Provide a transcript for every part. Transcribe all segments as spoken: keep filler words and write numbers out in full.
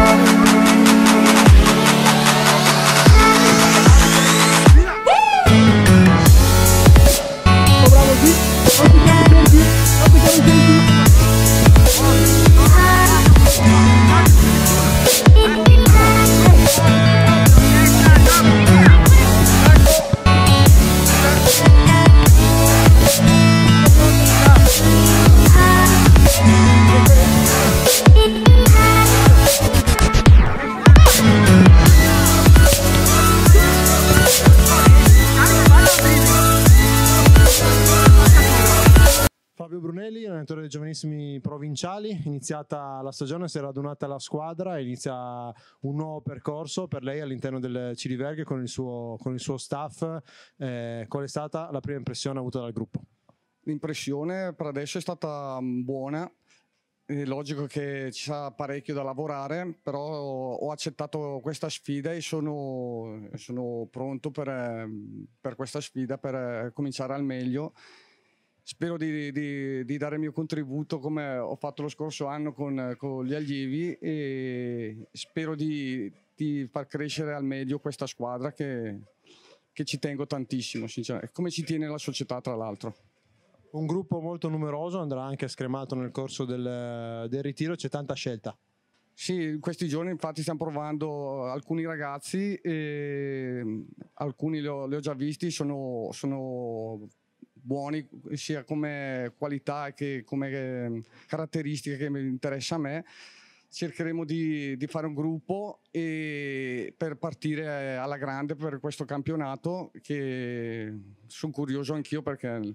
Fabio Brunelli, allenatore dei giovanissimi provinciali. Iniziata la stagione, si è radunata la squadra e inizia un nuovo percorso per lei all'interno del Ciriverghe con il suo, con il suo staff. Eh, qual è stata la prima impressione avuta dal gruppo? L'impressione per adesso è stata buona. È logico che ci sarà parecchio da lavorare, però ho accettato questa sfida e sono, sono pronto per, per questa sfida, per cominciare al meglio. Spero di, di, di dare il mio contributo come ho fatto lo scorso anno con, con gli allievi e spero di, di far crescere al meglio questa squadra che, che ci tengo tantissimo, sinceramente, come ci tiene la società tra l'altro. Un gruppo molto numeroso, andrà anche scremato nel corso del, del ritiro, c'è tanta scelta. Sì, in questi giorni infatti stiamo provando alcuni ragazzi, e alcuni li ho, li ho già visti, sono, sono buoni sia come qualità che come caratteristiche che mi interessa a me. Cercheremo di, di fare un gruppo e per partire alla grande per questo campionato, che sono curioso anch'io perché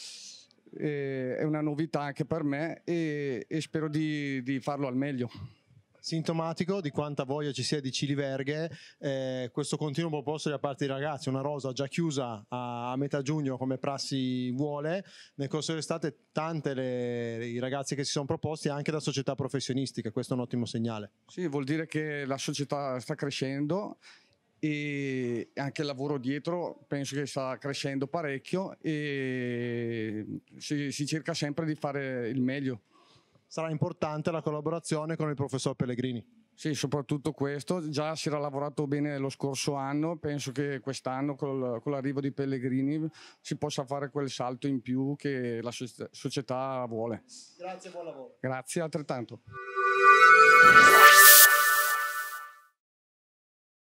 è una novità anche per me e, e spero di, di farlo al meglio. Sintomatico di quanta voglia ci sia di Ciriverghe eh, questo continuo proposto da parte dei ragazzi, una rosa già chiusa a, a metà giugno come prassi vuole. Nel corso dell'estate tante le, i ragazzi che si sono proposti anche da società professionistiche, questo è un ottimo segnale. Sì, vuol dire che la società sta crescendo e anche il lavoro dietro penso che sta crescendo parecchio e si, si cerca sempre di fare il meglio. Sarà importante la collaborazione con il professor Pellegrini. Sì, soprattutto questo. Già si era lavorato bene lo scorso anno, penso che quest'anno col, con l'arrivo di Pellegrini si possa fare quel salto in più che la società vuole. Grazie, buon lavoro. Grazie, altrettanto.